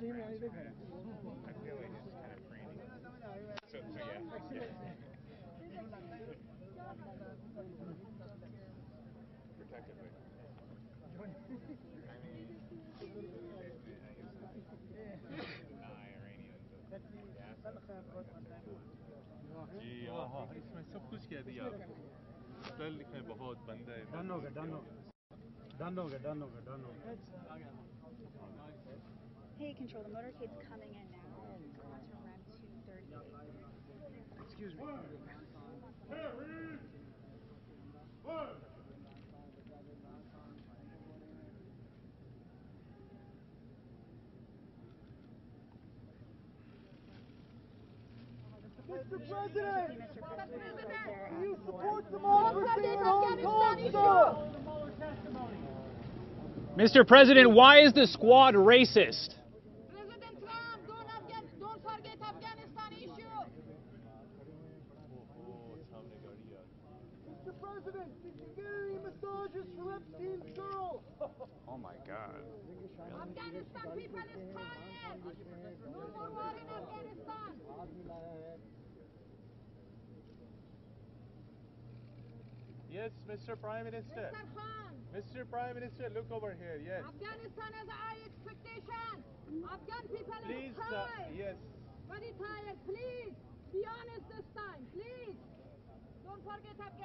feel like it's kind of training. So yeah. Protectively. I mean, Iranians. जी हाँ इसमें सब कुछ कह दिया स्पेल लिखने बहुत बंदा है डन हो गया Hey, control, the motorcade's coming in now. It's going to run 238. Excuse me. Mr. President! Do you support democracy in Hong Kong, sir? Mr. President, why is the squad racist? President Trump, don't forget Afghanistan issue. Mr. President, did you get any massages for Epstein's girl? Oh my God. Afghanistan people is tired. No more war in Afghanistan. Yes, Mr. Prime Minister. Mr. Khan. Mr. Prime Minister, look over here. Yes. Afghanistan has a high expectation. Afghan people Please, is tired. yes. Very tired. Please be honest this time. Please don't forget Afghanistan.